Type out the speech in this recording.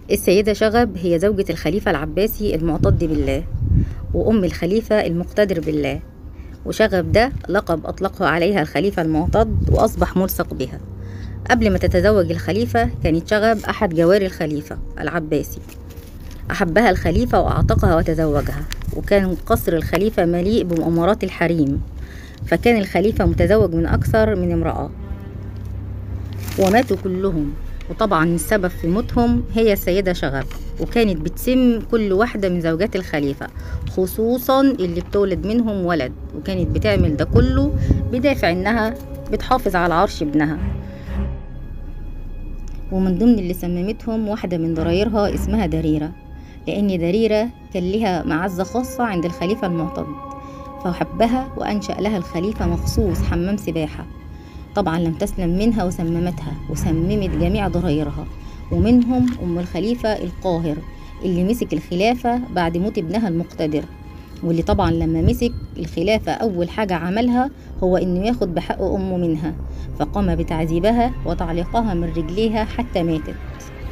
السيدة شغب هي زوجة الخليفة العباسي المعتض بالله، وأم الخليفة المقتدر بالله. وشغب ده لقب أطلقه عليها الخليفة المعتض وأصبح ملصق بها. قبل ما تتزوج الخليفة كانت شغب أحد جواري الخليفة العباسي. أحبها الخليفة وأعتقها وتزوجها، وكان قصر الخليفة مليء بمؤامرات الحريم، فكان الخليفة متزوج من أكثر من امرأة وماتوا كلهم. وطبعا السبب في موتهم هي السيدة شغب، وكانت بتسم كل واحدة من زوجات الخليفة، خصوصا اللي بتولد منهم ولد، وكانت بتعمل ده كله بدافع انها بتحافظ على عرش ابنها. ومن ضمن اللي سممتهم واحدة من ضرايرها اسمها دريرة، لأن دريرة كان لها معزة خاصة عند الخليفة المعتض، فحبها وأنشأ لها الخليفة مخصوص حمام سباحة. طبعا لم تسلم منها وسممتها وسممت جميع ضرايرها، ومنهم أم الخليفة القاهر اللي مسك الخلافة بعد موت ابنها المقتدر، واللي طبعا لما مسك الخلافة أول حاجة عملها هو إنه ياخد بحق أمه منها، فقام بتعذيبها وتعليقها من رجليها حتى ماتت.